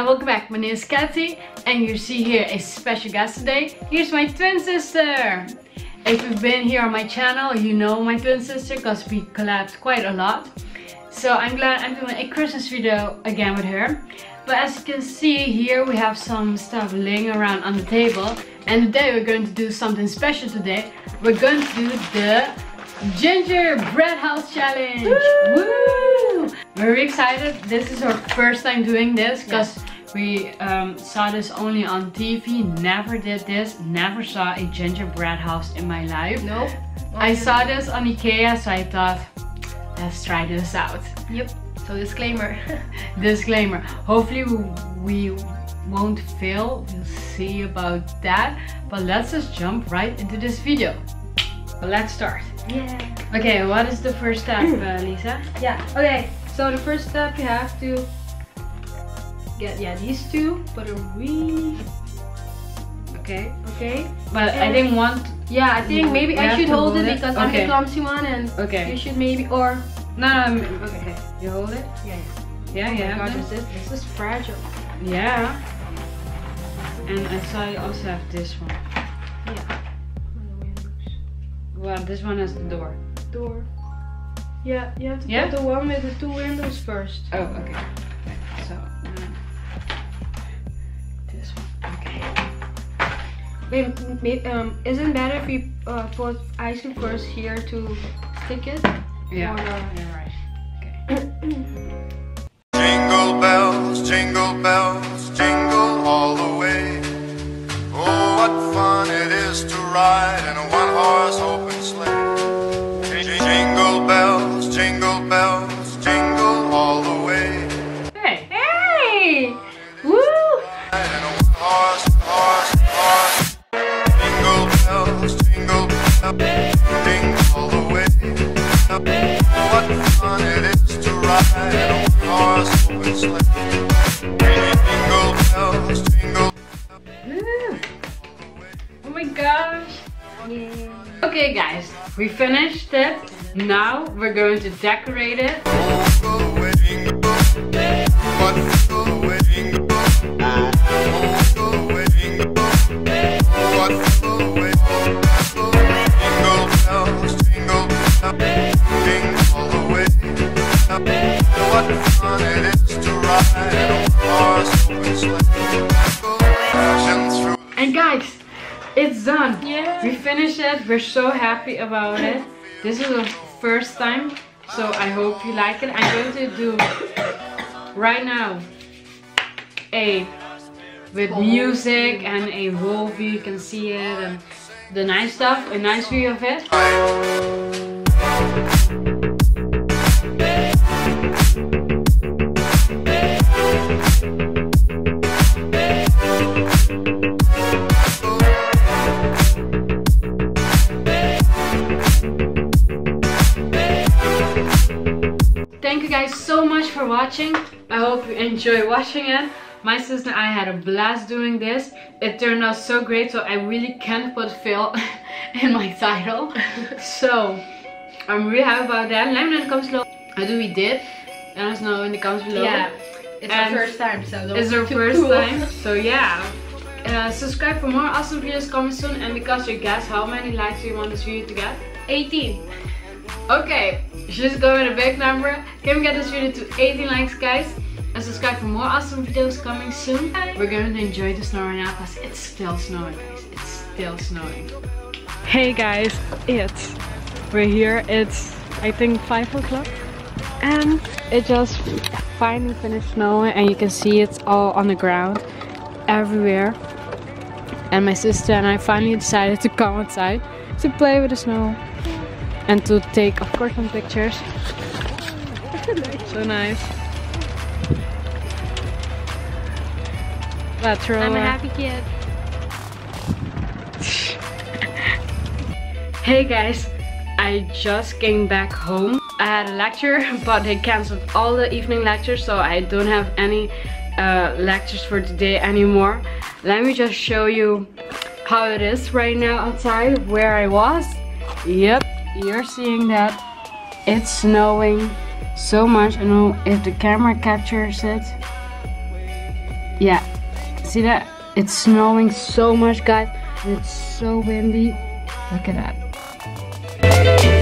welcome back. My name is Kathy and you see here a special guest today. Here's my twin sister. If you've been here on my channel, you know my twin sister because we collabed quite a lot. So I'm glad I'm doing a Christmas video again with her. But as you can see here, we have some stuff laying around on the table. And today we're going to do something special today. We're going to do the gingerbread house challenge. Woo! Very excited. This is our first time doing this because we saw this only on TV. Never did this. Never saw a gingerbread house in my life. Nope. I saw this on IKEA, so I thought, let's try this out. Yep. So disclaimer. Disclaimer. Hopefully we won't fail. We'll see about that. But let's just jump right into this video. So let's start. Yeah. Okay, what is the first step, Lisa? Yeah. Okay. So the first step, you have to get these two, put a really. Okay. Okay. But I think one. Yeah, I think maybe I should hold it because I'm the Okay. clumsy one, and you should maybe No, okay. You hold it. Yeah. Yeah, yeah. Oh my God, this is fragile. Yeah. And I saw you also have this one. Yeah. Well, this one has the door. Door. Yeah, you have to put the one with the two windows first. Oh, okay. So, this one. Okay. Maybe, isn't better if we put ice cream first here to stick it? Yeah. You're right. Okay. Jingle bells, jingle all the way. Oh, what fun it is to ride in a one-horse open sleigh. Jingle bells, jingle all the way. Hey! Hey! Woo! In a one-horse. Jingle bells, jingle all the way. Oh, what fun it is to ride in a one-horse open sleigh. Jingle bells, jingle. Oh my gosh! Yeah. Okay guys, we finished it. Now we're going to decorate it. And guys, it's done. Yeah. We finished it. We're so happy about it. This is the first time, so I hope you like it. I'm going to do right now with music and a whole view. You can see it and the nice stuff, a nice view of it. Thank you guys so much for watching. I hope you enjoy watching it. My sister and I had a blast doing this. It turned out so great, so I really can't put fail in my title. So I'm really happy about that. Let me know in the comments below how we did. Let us know in the comments below. Yeah, it's our first time, so it's our first time. So yeah. Subscribe for more awesome videos coming soon. And because you guess how many likes do you want this video to get? 18. Okay, she's going with a big number. Can we get this video to 18 likes, guys? And subscribe for more awesome videos coming soon. We're going to enjoy the snow right now because it's still snowing, guys. It's still snowing. Hey guys, we're here. It's I think 5 o'clock. And it just finally finished snowing and you can see it's all on the ground everywhere. And my sister and I finally decided to come outside to play with the snow. And to take, of course, some pictures. So nice. I'm a happy kid. Hey guys, I just came back home. I had a lecture, but they cancelled all the evening lectures, so I don't have any lectures for today anymore. Let me just show you how it is right now outside where I was. Yep, you're seeing that. It's snowing so much. I don't know if the camera captures it. Yeah, see that? It's snowing so much, guys. And it's so windy. Look at that.